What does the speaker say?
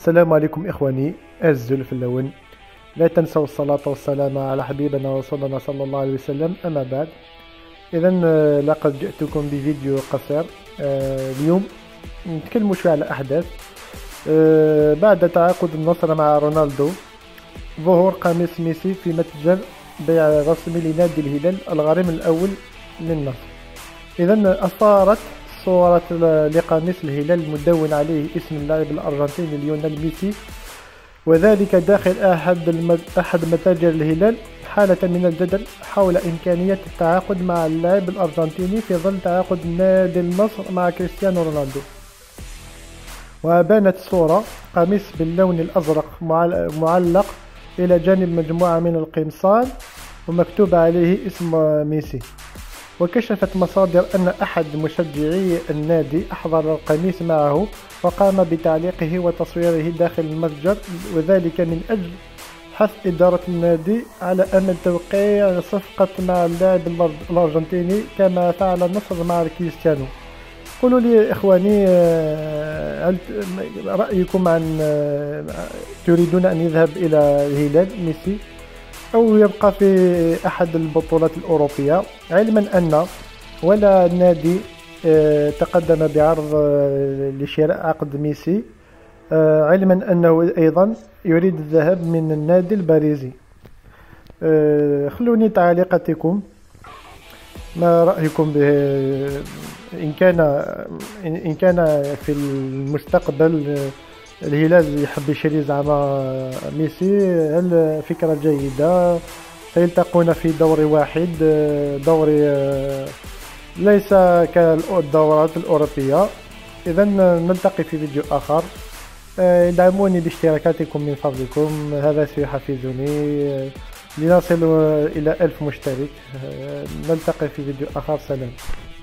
السلام عليكم إخواني أعزائي في اللون. لا تنسوا الصلاة والسلام على حبيبنا ورسولنا صلى الله عليه وسلم. أما بعد، لقد جئتكم بفيديو قصير. اليوم نتكلم شوية على أحداث بعد تعاقد النصر مع رونالدو. ظهور قميص ميسي في متجر بيع رسمي لنادي الهلال الغريم الأول للنصر. أثارت صورة لقميص الهلال المدون عليه اسم اللاعب الأرجنتيني ليونيل ميسي، وذلك داخل أحد متاجر الهلال حالة من الجدل حول إمكانية التعاقد مع اللاعب الأرجنتيني في ظل تعاقد نادي النصر مع كريستيانو رونالدو. وبانت الصورة قميص باللون الأزرق معلق إلى جانب مجموعة من القمصان ومكتوب عليه اسم ميسي. وكشفت مصادر أن أحد مشجعي النادي أحضر القميص معه وقام بتعليقه وتصويره داخل المتجر، وذلك من أجل حث إدارة النادي على أمل توقيع صفقة مع اللاعب الأرجنتيني كما فعل النصر مع كريستيانو. قولوا لي إخواني، هل رأيكم عن تريدون أن يذهب إلى الهلال ميسي أو يبقى في أحد البطولات الأوروبية، علما أن ولا نادي تقدم بعرض لشراء عقد ميسي، علما أنه أيضا يريد الذهاب من النادي الباريزي. خلوني تعليقاتكم، ما رأيكم به؟ إن كان في المستقبل الهلال يحب يشري زعما ميسي، هل فكرة جيدة؟ سيلتقون في دور واحد، دوري ليس كالدورات الأوروبية. إذا نلتقي في فيديو آخر. دعموني باشتراكاتكم من فضلكم، هذا سيحفزني لنصل إلى 1000 مشترك. نلتقي في فيديو آخر. سلام.